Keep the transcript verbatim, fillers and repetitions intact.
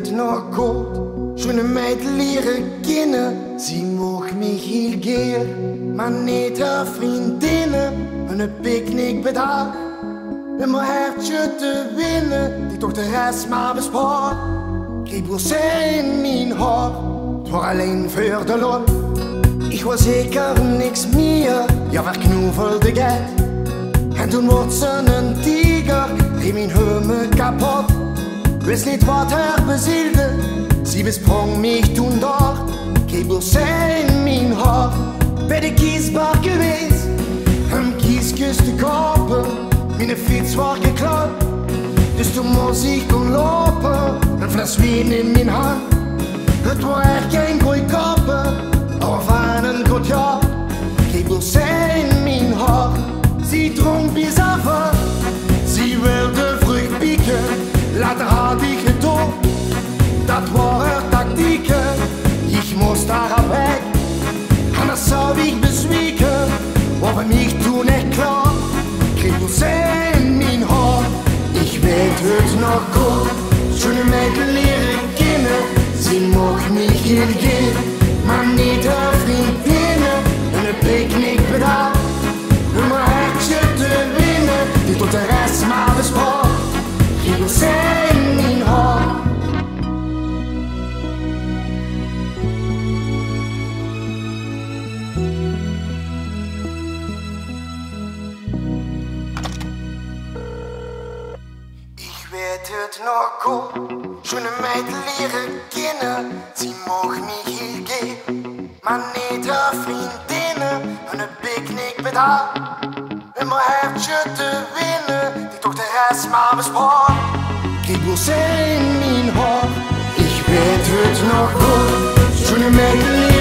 het nog goed. Zo'n meid leren kennen, ze mocht me heel geer. Maar niet haar vriendinnen, een picknick bedaag. Om mijn hertje te winnen, die toch de rest maar bespaar. Kreeg Boursin in mijn haar, het was alleen voor de lol. Ik was zeker niks meer, ja verknoevelde get. En toen wordt ze een tiger, reed mijn humme kapot. Wist niet wat haar bezielde, ze besprong mich toen daar. Kreeg Boursin in mijn haar, bij de kiesbar geweest. Een kieskus te kopen, mijn fiets was geklapt. Dus toen moest ik toen lopen, een fles wien in mijn hand. Het was echt geen goeie koppen, maar van een goed jaar. Kreeg Boursin in mijn haar, ze dronk bis af. Ze wilde vrucht pieken, later had ik gedood. Dat waren tactieken, ik moest daar weg. Anders zou ik bezwieken, was mich toen echt klaar. Kreeg Boursin in mijn haar, ik weet het nog goed. Zo'n meid leren kennen, ze mocht mich heel geer. Maar niet haar vriendinnen, een picknick bedacht. Om een hertje te winnen, die tot de rest maar bespaar. Kreeg Boursin in mijn haar. Ik weet het nog goed, zo'n meid leren kennen, ze mocht me heel geer. Maar niet haar vriendinnen, een picknick bedacht. Om een hertje te winnen, die toch de rest maar bespaar. Kreeg Boursin in mijn haar, ik weet het nog goed, zo'n meid leren